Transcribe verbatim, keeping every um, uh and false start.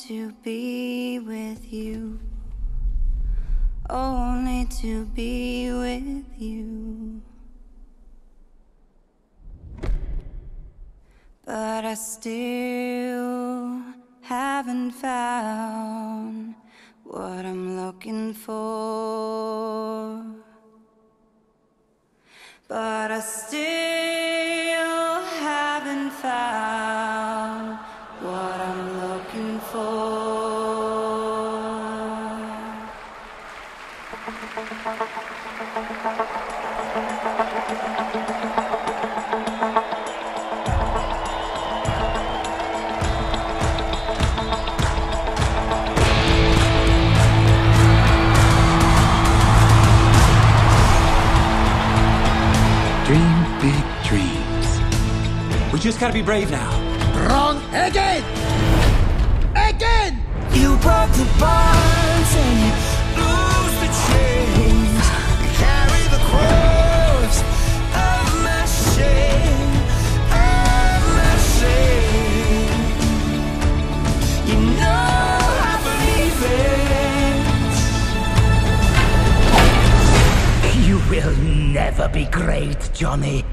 to be with you, only to be with you. But I still haven't found what I'm looking for. But I still haven't found what I'm looking for. Dream big dreams. We just gotta be brave now. Wrong again! Again! You broke the bonds and you lose the chains. Carry the cross of my shame, of my shame. You know I believe it. You will never be great, Johnny.